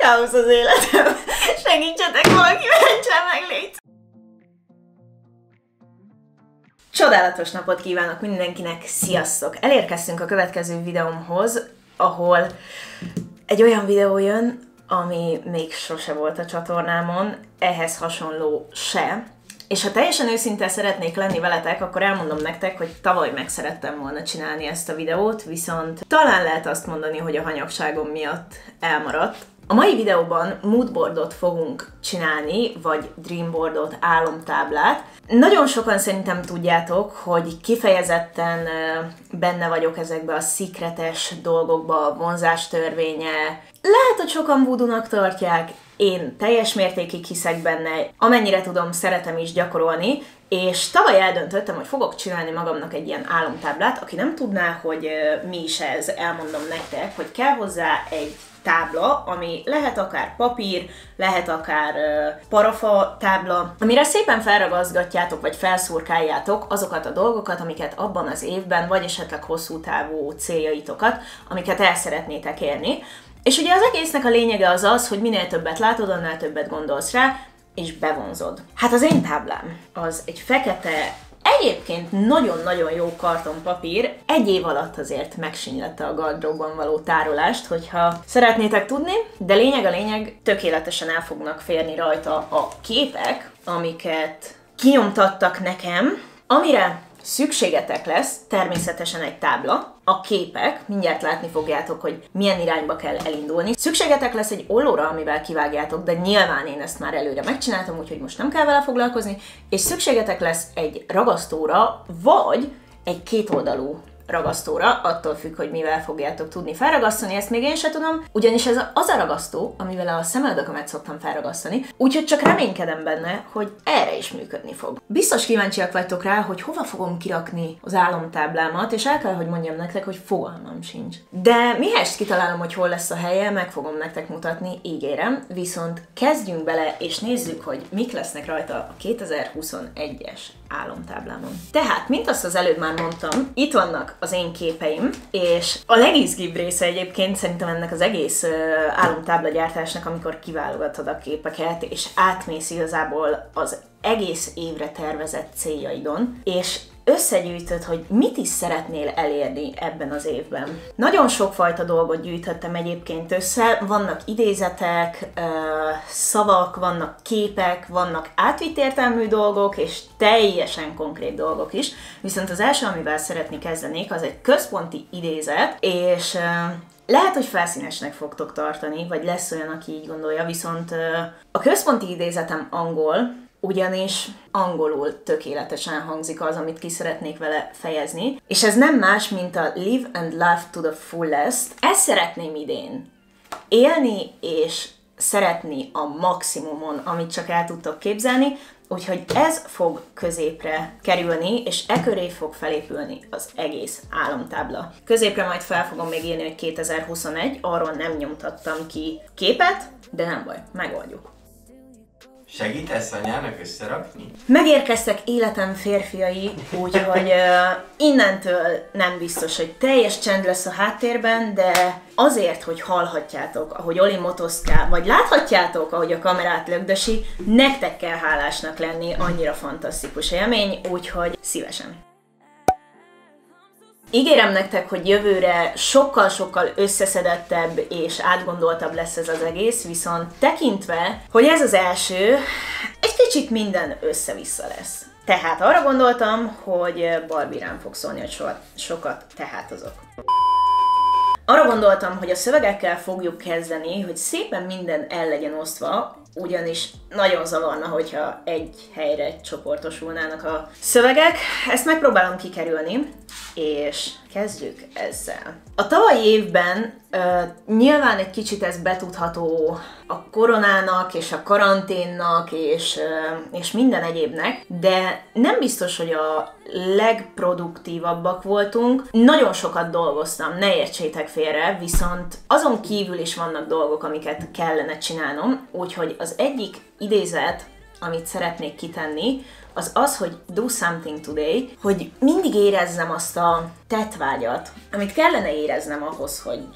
káosz az életem. Segítsetek valaki, mentsen meg, légy! Csodálatos napot kívánok mindenkinek, sziasztok! Elérkeztünk a következő videómhoz, ahol egy olyan videó jön, ami még sose volt a csatornámon, ehhez hasonló se. És ha teljesen őszinte szeretnék lenni veletek, akkor elmondom nektek, hogy tavaly meg szerettem volna csinálni ezt a videót, viszont talán lehet azt mondani, hogy a hanyagságom miatt elmaradt. A mai videóban moodboardot fogunk csinálni, vagy dreamboardot, álomtáblát. Nagyon sokan szerintem tudjátok, hogy kifejezetten benne vagyok ezekbe a szikretes dolgokba, a vonzás törvénye. Lehet, hogy sokan voodoo-nak tartják, én teljes mértékig hiszek benne, amennyire tudom, szeretem is gyakorolni, és tavaly eldöntöttem, hogy fogok csinálni magamnak egy ilyen álomtáblát. Aki nem tudná, hogy mi is ez, elmondom nektek, hogy kell hozzá egy tábla, ami lehet akár papír, lehet akár parafa tábla, amire szépen felragazgatjátok, vagy felszurkáljátok azokat a dolgokat, amiket abban az évben, vagy esetleg hosszú távú céljaitokat, amiket el szeretnétek érni. És ugye az egésznek a lényege az az, hogy minél többet látod, annál többet gondolsz rá, és bevonzod. Hát az én táblám az egy fekete, egyébként nagyon-nagyon jó kartonpapír, egy év alatt azért megsínylette a gardróbban való tárolást, hogyha szeretnétek tudni, de lényeg a lényeg, tökéletesen el fognak férni rajta a képek, amiket kinyomtattak nekem, amire szükségetek lesz természetesen egy tábla, a képek, mindjárt látni fogjátok, hogy milyen irányba kell elindulni. Szükségetek lesz egy ollóra, amivel kivágjátok, de nyilván én ezt már előre megcsináltam, úgyhogy most nem kell vele foglalkozni, és szükségetek lesz egy ragasztóra, vagy egy kétoldalú ragasztóra, attól függ, hogy mivel fogjátok tudni felragasztani, ezt még én sem tudom, ugyanis ez az a ragasztó, amivel a szemöldökömet szoktam felragasztani, úgyhogy csak reménykedem benne, hogy erre is működni fog. Biztos kíváncsiak vagytok rá, hogy hova fogom kirakni az álomtáblámat, és el kell, hogy mondjam nektek, hogy fogalmam sincs. De mihelyest kitalálom, hogy hol lesz a helye, meg fogom nektek mutatni, ígérem, viszont kezdjünk bele, és nézzük, hogy mik lesznek rajta a 2021-es álomtáblámon. Tehát, mint azt az előbb már mondtam, itt vannak az én képeim, és a legizgibb része egyébként szerintem ennek az egész álomtábla gyártásnak, amikor kiválogatod a képeket, és átmész igazából az egész évre tervezett céljaidon, és összegyűjtöd, hogy mit is szeretnél elérni ebben az évben. Nagyon sokfajta dolgot gyűjtöttem egyébként össze, vannak idézetek, szavak, vannak képek, vannak átvitt értelmű dolgok, és teljesen konkrét dolgok is. Viszont az első, amivel szeretni kezdenék, az egy központi idézet, és lehet, hogy felszínesnek fogtok tartani, vagy lesz olyan, aki így gondolja, viszont a központi idézetem angol, ugyanis angolul tökéletesen hangzik az, amit ki szeretnék vele fejezni, és ez nem más, mint a live and love to the fullest. Ezt szeretném idén élni és szeretni a maximumon, amit csak el tudtok képzelni, úgyhogy ez fog középre kerülni, és e köré fog felépülni az egész álomtábla. Középre majd fel fogom még írni, hogy 2021, arról nem nyomtattam ki képet, de nem baj, megoldjuk. Segítesz anyának összerakni? Megérkeztek életem férfiai, úgyhogy innentől nem biztos, hogy teljes csend lesz a háttérben, de azért, hogy hallhatjátok, ahogy Oli motoszkál, vagy láthatjátok, ahogy a kamerát lögdösi, nektek kell hálásnak lenni, annyira fantasztikus élmény, úgyhogy szívesen. Ígérem nektek, hogy jövőre sokkal-sokkal összeszedettebb és átgondoltabb lesz ez az egész, viszont tekintve, hogy ez az első, egy kicsit minden össze-vissza lesz. Tehát arra gondoltam, hogy Barbie rám fog szólni, hogy sokat tehátozok. Arra gondoltam, hogy a szövegekkel fogjuk kezdeni, hogy szépen minden el legyen osztva, ugyanis nagyon zavarna, hogyha egy helyre csoportosulnának a szövegek. Ezt megpróbálom kikerülni, és kezdjük ezzel. A tavalyi évben nyilván egy kicsit ez betudható a koronának, és a karanténnak, és minden egyébnek, de nem biztos, hogy a legproduktívabbak voltunk. Nagyon sokat dolgoztam, ne értsétek félre, viszont azon kívül is vannak dolgok, amiket kellene csinálnom, úgyhogy az egyik idézet, amit szeretnék kitenni, az az, hogy do something today, hogy mindig érezzem azt a tettvágyat, amit kellene éreznem ahhoz, hogy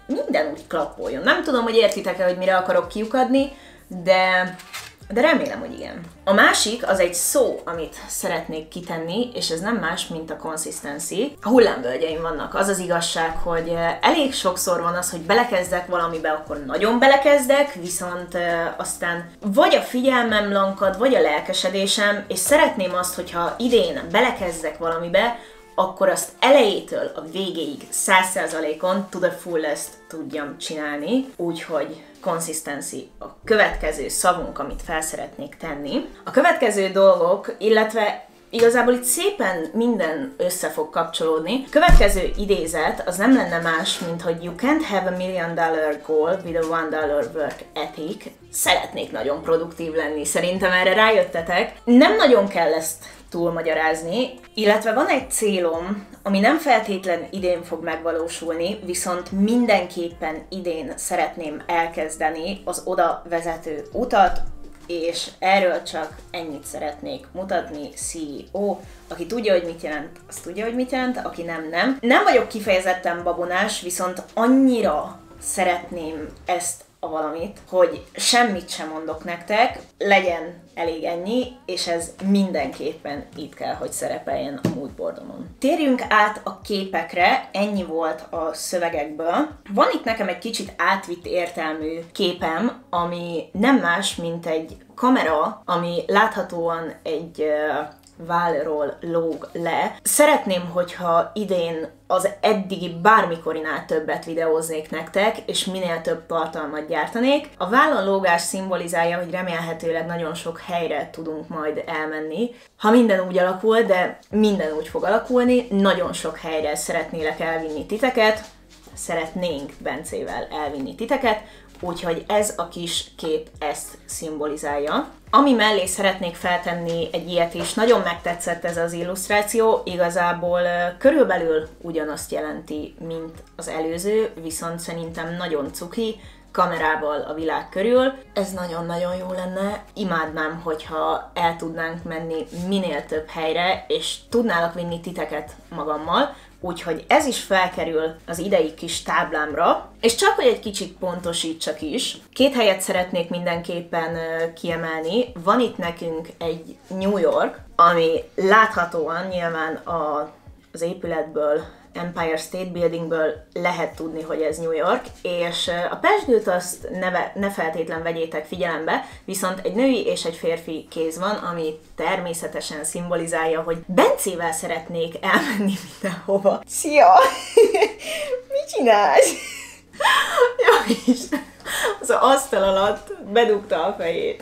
minden úgy klappoljon. Nem tudom, hogy értitek-e, hogy mire akarok kiukadni, de remélem, hogy igen. A másik az egy szó, amit szeretnék kitenni, és ez nem más, mint a consistency. A hullámvölgyeim vannak. Az az igazság, hogy elég sokszor van az, hogy belekezdek valamibe, akkor nagyon belekezdek, viszont aztán vagy a figyelmem lankad, vagy a lelkesedésem, és szeretném azt, hogyha idén belekezdek valamibe, akkor azt elejétől a végéig 100%-on to the fullest tudjam csinálni, úgyhogy consistency a következő szavunk, amit fel szeretnék tenni. A következő dolgok, illetve igazából itt szépen minden össze fog kapcsolódni. A következő idézet az nem lenne más, mint hogy you can't have $1 million goal with a $1 work ethic. Szeretnék nagyon produktív lenni, szerintem erre rájöttetek. Nem nagyon kell ezt túlmagyarázni, illetve van egy célom, ami nem feltétlen idén fog megvalósulni, viszont mindenképpen idén szeretném elkezdeni az oda vezető utat, és erről csak ennyit szeretnék mutatni, CEO. Aki tudja, hogy mit jelent, az tudja, hogy mit jelent, aki nem, nem. Nem vagyok kifejezetten babonás, viszont annyira szeretném ezt a valamit, hogy semmit sem mondok nektek, legyen elég ennyi, és ez mindenképpen itt kell, hogy szerepeljen a moodboardomon. Térjünk át a képekre, ennyi volt a szövegekből. Van itt nekem egy kicsit átvitt értelmű képem, ami nem más, mint egy kamera, ami láthatóan egy válról lóg le. Szeretném, hogyha idén az eddigi bármikorinál többet videóznék nektek, és minél több tartalmat gyártanék. A vállon lógás szimbolizálja, hogy remélhetőleg nagyon sok helyre tudunk majd elmenni. Ha minden úgy alakul, de minden úgy fog alakulni, nagyon sok helyre szeretnélek elvinni titeket, szeretnénk Bencével elvinni titeket, úgyhogy ez a kis kép ezt szimbolizálja. Ami mellé szeretnék feltenni egy ilyet is, nagyon megtetszett ez az illusztráció, igazából körülbelül ugyanazt jelenti, mint az előző, viszont szerintem nagyon cuki, kamerával a világ körül. Ez nagyon-nagyon jó lenne. Imádnám, hogyha el tudnánk menni minél több helyre, és tudnálak vinni titeket magammal, úgyhogy ez is felkerül az idei kis táblámra, és csak hogy egy kicsit pontosítsak is, 2 helyet szeretnék mindenképpen kiemelni. Van itt nekünk egy New York, ami láthatóan nyilván az épületből, Empire State Buildingből lehet tudni, hogy ez New York, és a pezsgőt azt ne feltétlen vegyétek figyelembe, viszont egy női és egy férfi kéz van, ami természetesen szimbolizálja, hogy Bencével szeretnék elmenni mindenhova. Szia! Mit csinálsz? Jó Isten! Az asztal alatt bedugta a fejét.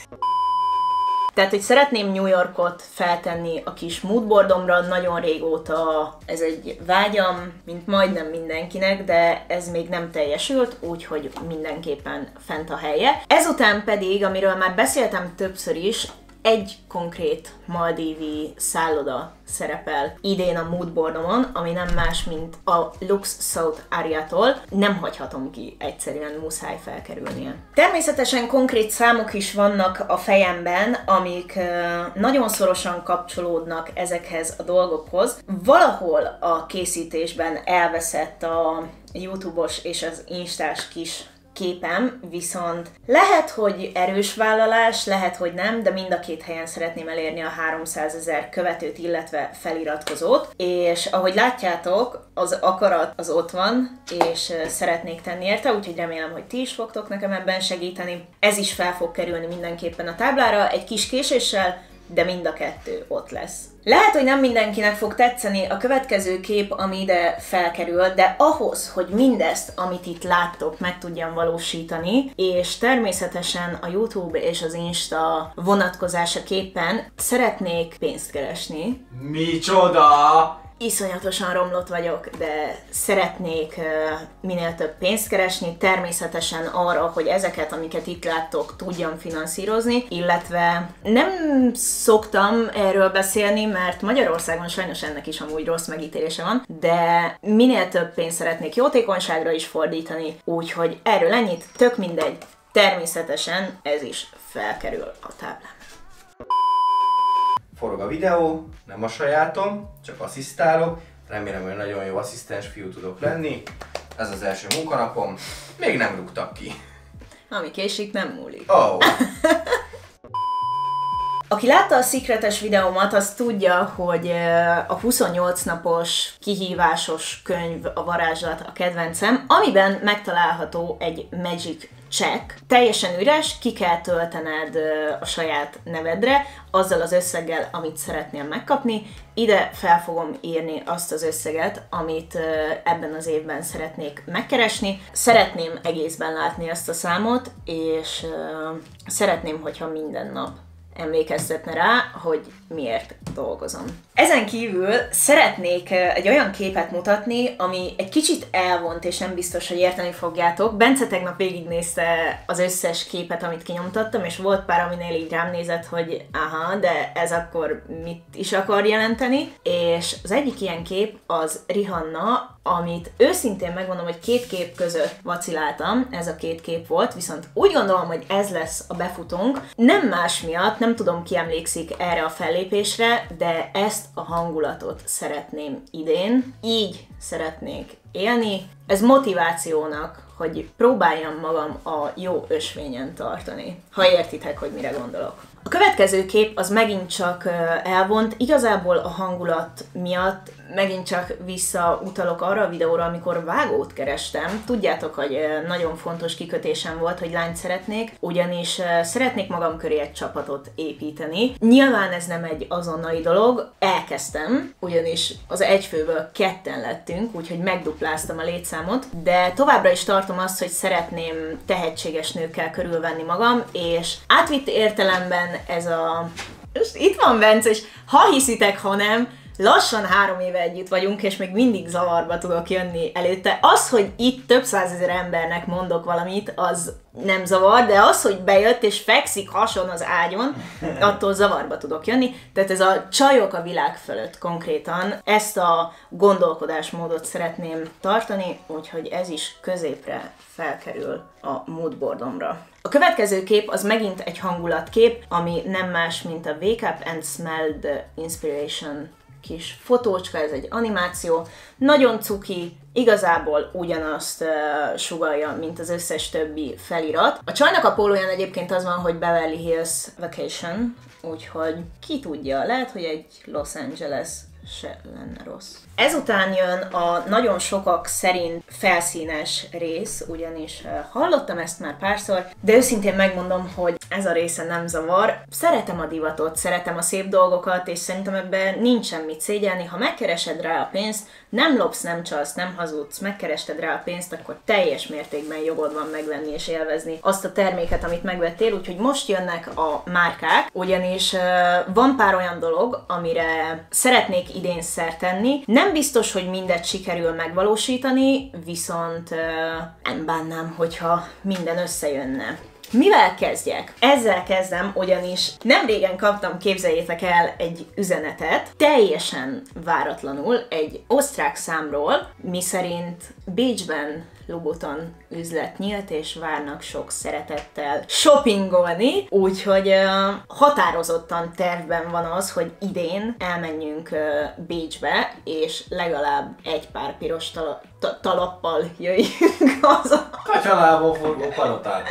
Tehát, hogy szeretném New Yorkot feltenni a kis moodboardomra, nagyon régóta ez egy vágyam, mint majdnem mindenkinek, de ez még nem teljesült, úgyhogy mindenképpen fent a helye. Ezután pedig, amiről már beszéltem többször is, egy konkrét maldívi szálloda szerepel idén a moodboardomon, ami nem más, mint a Lux South Area-tól. Nem hagyhatom ki, egyszerűen muszáj felkerülnie. Természetesen konkrét számok is vannak a fejemben, amik nagyon szorosan kapcsolódnak ezekhez a dolgokhoz. Valahol a készítésben elveszett a YouTube-os és az Instás kis képem, viszont lehet, hogy erős vállalás, lehet, hogy nem, de mind a 2 helyen szeretném elérni a 300 000 követőt, illetve feliratkozót, és ahogy látjátok, az akarat az ott van, és szeretnék tenni érte, úgyhogy remélem, hogy ti is fogtok nekem ebben segíteni. Ez is fel fog kerülni mindenképpen a táblára, egy kis késéssel, de mind a 2 ott lesz. Lehet, hogy nem mindenkinek fog tetszeni a következő kép, ami ide felkerül, de ahhoz, hogy mindezt, amit itt láttok, meg tudjam valósítani, és természetesen a YouTube és az Insta vonatkozásaképpen szeretnék pénzt keresni. Micsoda! Iszonyatosan romlott vagyok, de szeretnék minél több pénzt keresni, természetesen arra, hogy ezeket, amiket itt láttok, tudjam finanszírozni, illetve nem szoktam erről beszélni, mert Magyarországon sajnos ennek is amúgy rossz megítélése van, de minél több pénzt szeretnék jótékonyságra is fordítani, úgyhogy erről ennyit, tök mindegy, természetesen ez is felkerül a táblán. Forog a videó, nem a sajátom, csak asszisztálok. Remélem, hogy nagyon jó asszisztens fiú tudok lenni. ez az első munkanapom, még nem rúgtak ki. Ami késik, nem múlik. Oh. Aki látta a Secret-es videómat, az tudja, hogy a 28 napos kihívásos könyv, a varázslat a kedvencem, amiben megtalálható egy Magic Check. Teljesen üres, ki kell töltened a saját nevedre, azzal az összeggel, amit szeretnél megkapni. Ide fel fogom írni azt az összeget, amit ebben az évben szeretnék megkeresni. Szeretném egészben látni ezt a számot, és szeretném, hogyha minden nap emlékeztetne rá, hogy miért dolgozom. Ezen kívül szeretnék egy olyan képet mutatni, ami egy kicsit elvont, és nem biztos, hogy érteni fogjátok. Bence tegnap végignézte az összes képet, amit kinyomtattam, és volt pár, aminél így rám nézett, hogy aha, de ez akkor mit is akar jelenteni. És az egyik ilyen kép az Rihanna, amit őszintén megmondom, hogy két kép között vaciláltam, ez a két kép volt, viszont úgy gondolom, hogy ez lesz a befutónk. Nem más miatt, nem tudom, ki emlékszik erre a fellépésre, de ezt a hangulatot szeretném idén, így szeretnék élni. Ez motivációnak, hogy próbáljam magam a jó ösvényen tartani, ha értitek, hogy mire gondolok. A következő kép az megint csak elvont, igazából a hangulat miatt megint csak visszautalok arra a videóra, amikor vágót kerestem. Tudjátok, hogy nagyon fontos kikötésem volt, hogy lányt szeretnék, ugyanis szeretnék magam köré egy csapatot építeni. Nyilván ez nem egy azonnali dolog, elkezdtem, ugyanis az egyfőből ketten lettünk, úgyhogy megdupláztam a létszámot, de továbbra is tartom azt, hogy szeretném tehetséges nőkkel körülvenni magam, és átvitt értelemben ez a... És itt van Bence, és ha hiszitek, ha nem, lassan 3 éve együtt vagyunk, és még mindig zavarba tudok jönni előtte. Az, hogy itt több százezer embernek mondok valamit, az nem zavar, de az, hogy bejött és fekszik hason az ágyon, attól zavarba tudok jönni. Tehát ez a csajok a világ fölött konkrétan. Ezt a gondolkodásmódot szeretném tartani, úgyhogy ez is középre felkerül a moodboardomra. A következő kép az megint egy hangulatkép, ami nem más, mint a Wake Up and Smell the Inspiration kis fotócska, ez egy animáció, nagyon cuki, igazából ugyanazt sugallja, mint az összes többi felirat. A csajnak a pólóján egyébként az van, hogy Beverly Hills Vacation, úgyhogy ki tudja, lehet, hogy egy Los Angeles se lenne rossz. Ezután jön a nagyon sokak szerint felszínes rész, ugyanis hallottam ezt már párszor, de őszintén megmondom, hogy ez a része nem zavar. Szeretem a divatot, szeretem a szép dolgokat, és szerintem ebben nincsen mit szégyelni. Ha megkeresed rá a pénzt, nem lopsz, nem csalsz, nem hazudsz, megkerested rá a pénzt, akkor teljes mértékben jogod van megvenni és élvezni azt a terméket, amit megvettél, úgyhogy most jönnek a márkák, ugyanis van pár olyan dolog, amire szeretnék idén szert tenni. Nem biztos, hogy mindet sikerül megvalósítani, viszont nem bánnám, hogyha minden összejönne. Mivel kezdjek? Ezzel kezdem, ugyanis nem régen kaptam, képzeljétek el, egy üzenetet, teljesen váratlanul, egy osztrák számról, miszerint Bécsben Louboutin üzlet nyílt, és várnak sok szeretettel shoppingolni, úgyhogy határozottan tervben van az, hogy idén elmenjünk Bécsbe, és legalább egy pár piros talappal jöjjünk haza. Kacsalából forgó palotát.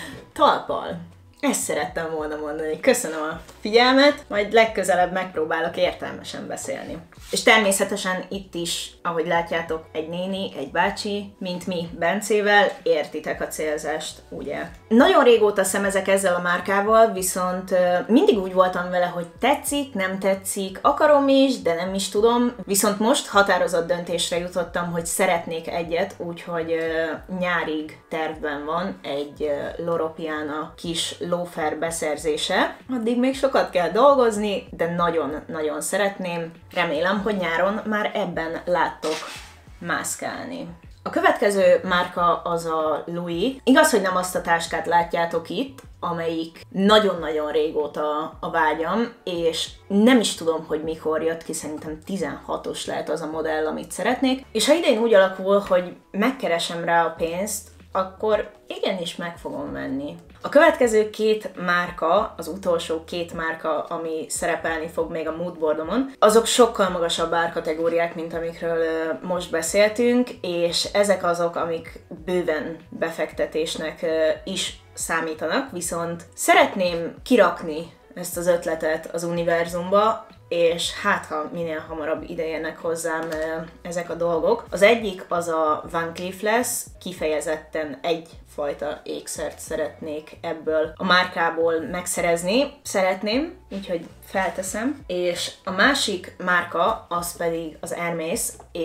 Talpal. Ezt szerettem volna mondani. Köszönöm a figyelmet, majd legközelebb megpróbálok értelmesen beszélni. És természetesen itt is, ahogy látjátok, egy néni, egy bácsi, mint mi Bencével, értitek a célzást, ugye? Nagyon régóta szemezek ezzel a márkával, viszont mindig úgy voltam vele, hogy tetszik, nem tetszik, akarom is, de nem is tudom. Viszont most határozott döntésre jutottam, hogy szeretnék egyet, úgyhogy nyárig tervben van egy Loro Piana kis lófer beszerzése. Addig még sokat kell dolgozni, de nagyon-nagyon szeretném. Remélem, hogy nyáron már ebben láttok mászkálni. A következő márka az a Louis. Igaz, hogy nem azt a táskát látjátok itt, amelyik nagyon-nagyon régóta a vágyam, és nem is tudom, hogy mikor jött ki, szerintem 16-os lehet az a modell, amit szeretnék. És ha idén úgy alakul, hogy megkeresem rá a pénzt, akkor igenis meg fogom venni. A következő két márka, az utolsó két márka, ami szerepelni fog még a moodboardomon, azok sokkal magasabb árkategóriák, mint amikről most beszéltünk, és ezek azok, amik bőven befektetésnek is számítanak, viszont szeretném kirakni ezt az ötletet az univerzumba, és hát ha minél hamarabb idejönnek hozzám ezek a dolgok. Az egyik az a Van Cleef lesz, kifejezetten egyfajta ékszert szeretnék ebből a márkából megszerezni. Szeretném, úgyhogy felteszem. És a másik márka az pedig az Hermès,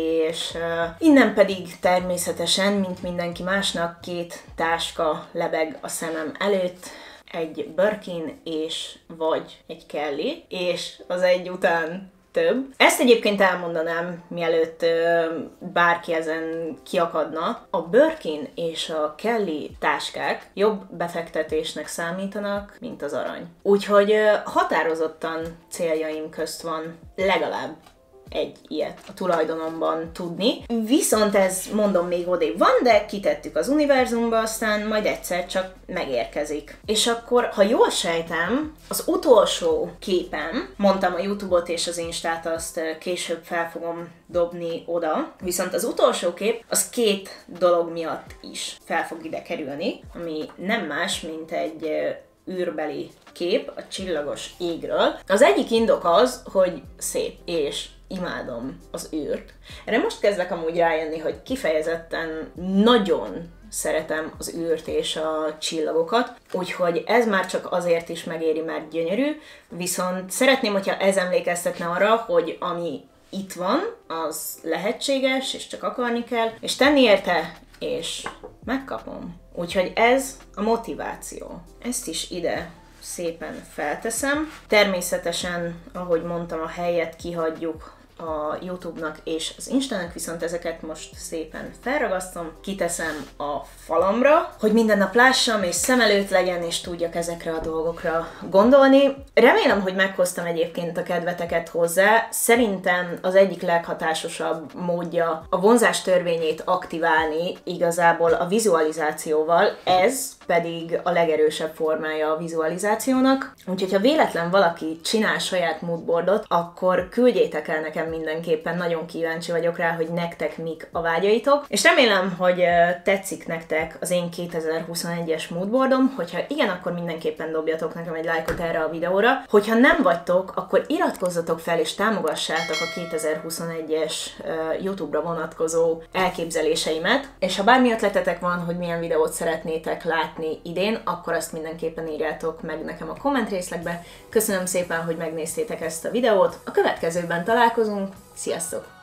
és innen pedig természetesen, mint mindenki másnak, két táska lebeg a szemem előtt, egy Birkin és vagy egy Kelly, és az egy után több. Ezt egyébként elmondanám, mielőtt bárki ezen kiakadna. A Birkin és a Kelly táskák jobb befektetésnek számítanak, mint az arany. Úgyhogy határozottan céljaim közt van legalább egy ilyet a tulajdonomban tudni. Viszont ez, mondom, még odébb van, de kitettük az univerzumba, aztán majd egyszer csak megérkezik. És akkor, ha jól sejtem, az utolsó képem, mondtam a YouTube-ot és az Instát, azt később fel fogom dobni oda, viszont az utolsó kép, az két dolog miatt is fel fog ide kerülni, ami nem más, mint egy űrbeli kép a csillagos égről. Az egyik indok az, hogy szép, és imádom az űrt. Erre most kezdek amúgy rájönni, hogy kifejezetten nagyon szeretem az űrt és a csillagokat, úgyhogy ez már csak azért is megéri, mert gyönyörű, viszont szeretném, hogyha ez emlékeztetne arra, hogy ami itt van, az lehetséges, és csak akarni kell, és tenni érte, és megkapom. Úgyhogy ez a motiváció. Ezt is ide szépen felteszem. Természetesen, ahogy mondtam, a helyet kihagyjuk a YouTube-nak és az Instának, viszont ezeket most szépen felragasztom, kiteszem a falamra, hogy minden nap lássam és szem előtt legyen, és tudjak ezekre a dolgokra gondolni. Remélem, hogy meghoztam egyébként a kedveteket hozzá. Szerintem az egyik leghatásosabb módja a vonzás törvényét aktiválni igazából a vizualizációval, ez pedig a legerősebb formája a vizualizációnak. Úgyhogy ha véletlen valaki csinál saját moodboardot, akkor küldjétek el nekem mindenképpen, nagyon kíváncsi vagyok rá, hogy nektek mik a vágyaitok. És remélem, hogy tetszik nektek az én 2021-es moodboardom, hogyha igen, akkor mindenképpen dobjatok nekem egy lájkot erre a videóra. Hogyha nem vagytok, akkor iratkozzatok fel és támogassátok a 2021-es YouTube-ra vonatkozó elképzeléseimet. És ha bármi ötletetek van, hogy milyen videót szeretnétek látni idén, akkor azt mindenképpen írjátok meg nekem a komment részlegbe. Köszönöm szépen, hogy megnéztétek ezt a videót. A következőben találkozunk. Sziasztok!